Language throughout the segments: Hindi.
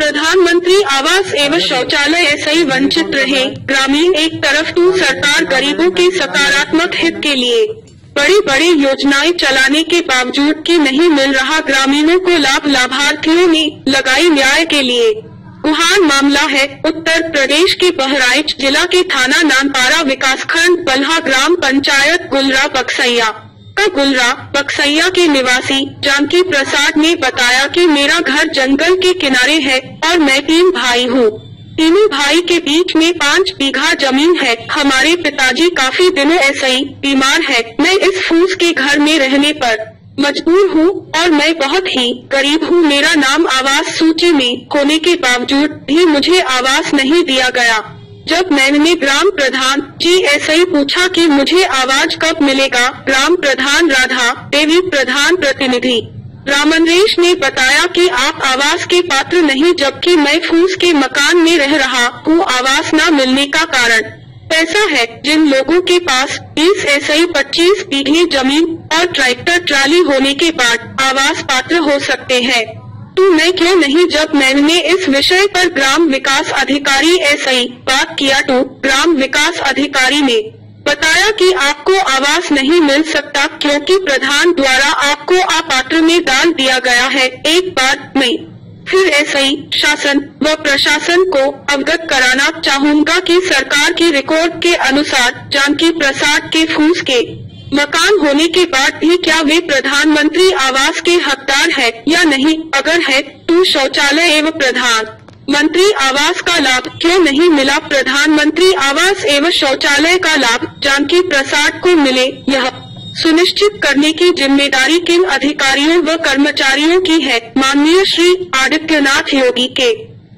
प्रधानमंत्री आवास एवं शौचालय ऐसे ही वंचित रहे ग्रामीण। एक तरफ तो सरकार गरीबों के सकारात्मक हित के लिए बड़ी बड़ी योजनाएं चलाने के बावजूद कि नहीं मिल रहा ग्रामीणों को लाभ, लाभार्थियों ने लगाई न्याय के लिए गुहार मामला है उत्तर प्रदेश के बहराइच जिला के थाना नानपारा विकासखंड बल्हा ग्राम पंचायत गुलरा बक्सैया का गुलरा बक्सैया के निवासी जानकी प्रसाद ने बताया कि मेरा घर जंगल के किनारे है और मैं 3 भाई हूँ। तीनों भाई के बीच में 5 बीघा जमीन है। हमारे पिताजी काफी दिनों ऐसे ही बीमार है। मैं इस फूस के घर में रहने पर मजबूर हूँ और मैं बहुत ही गरीब हूँ। मेरा नाम आवास सूची में होने के बावजूद भी मुझे आवास नहीं दिया गया। जब मैंने ग्राम प्रधान जी ऐसे ही पूछा कि मुझे आवास कब मिलेगा, ग्राम प्रधान राधा देवी प्रधान प्रतिनिधि रामनरेश ने बताया कि आप आवास के पात्र नहीं, जबकि मैं फूस के मकान में रह रहा हूँ। आवास न मिलने का कारण पैसा है। जिन लोगों के पास 20 ऐसे ही 25 बीघे जमीन और ट्रैक्टर ट्राली होने के बाद आवास पात्र हो सकते हैं, तो मैं क्यों नहीं। जब मैंने इस विषय पर ग्राम विकास अधिकारी ऐसे ही बात किया तो ग्राम विकास अधिकारी ने बताया कि आपको आवास नहीं मिल सकता क्योंकि प्रधान द्वारा आपको अपात्र में डाल दिया गया है। एक बार मैं फिर ऐसे ही शासन व प्रशासन को अवगत कराना चाहूँगा कि सरकार की रिकॉर्ड के अनुसार जानकी प्रसाद के फूस के मकान होने के बाद भी क्या वे प्रधानमंत्री आवास के हकदार है या नहीं। अगर है तो शौचालय एवं प्रधानमंत्री आवास का लाभ क्यों नहीं मिला। प्रधानमंत्री आवास एवं शौचालय का लाभ जानकी प्रसाद को मिले, यह सुनिश्चित करने की जिम्मेदारी किन अधिकारियों व कर्मचारियों की है। माननीय श्री आदित्यनाथ योगी के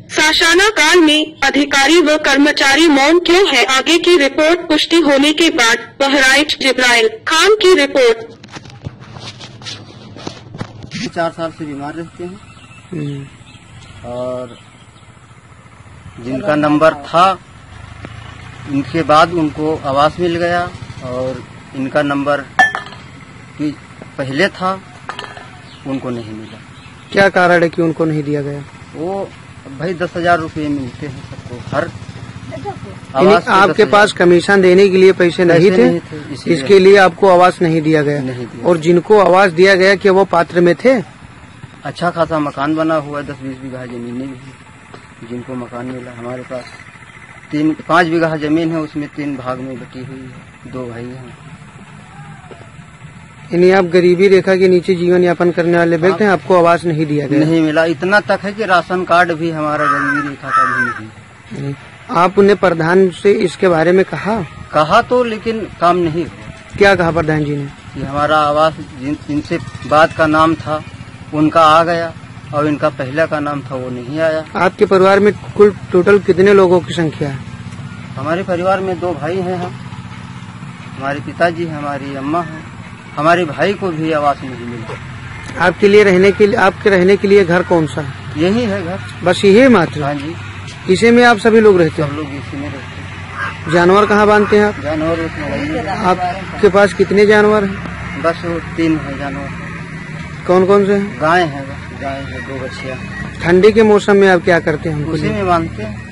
शासना काल में अधिकारी व कर्मचारी मौन क्यों है। आगे की रिपोर्ट पुष्टि होने के बाद बहराइच जिब्राइल खान की रिपोर्ट। 4 साल से बीमार रहते हैं और जिनका नंबर था इनके बाद उनको आवास मिल गया और इनका नंबर पहले था उनको नहीं मिला। क्या कारण है कि उनको नहीं दिया गया? वो भाई 10,000 रुपये मिलते हैं सबको हर आवास। आपके पास कमीशन देने के लिए पैसे नहीं थे, इसके लिए आपको आवास नहीं दिया गया। नहीं दिया। और जिनको आवास दिया गया क्या वो पात्र में थे? अच्छा खासा मकान बना हुआ 10-20 बीघा जमीन भी जिनको मकान मिला। हमारे पास 5 बीघा जमीन है, उसमें 3 भाग में बटी हुई है, 2 भाई हैं। यानी आप गरीबी रेखा के नीचे जीवन यापन करने वाले व्यक्ति हैं, आपको आवास नहीं दिया गया? नहीं मिला। इतना तक है कि राशन कार्ड भी हमारा गरीबी रेखा का भी नहीं। आप उन्हें प्रधान से इसके बारे में कहा तो लेकिन काम नहीं हुआ। क्या कहा प्रधान जी ने? कि हमारा आवास जिनसे बाद का नाम था उनका आ गया और इनका पहले का नाम था वो नहीं आया। आपके परिवार में कुल टोटल कितने लोगों की संख्या है? हमारे परिवार में 2 भाई हैं हम, हमारे पिताजी, हमारी अम्मा है। हमारे भाई को भी आवास नहीं मिलता। आपके रहने के लिए घर कौन सा है? यही है घर, बस यही मात्र? हाँ जी। इसी में आप सभी लोग रहते हैं? सब लोग इसी में रहते हैं। जानवर कहाँ बांधते हैं आप? जानवर आपके पास कितने जानवर हैं? बस 3 है जानवर। कौन कौन से हैं? गाय है, 2 बच्चियाँ। ठंडी के मौसम में आप क्या करते हैं? उसी में बांधते हैं।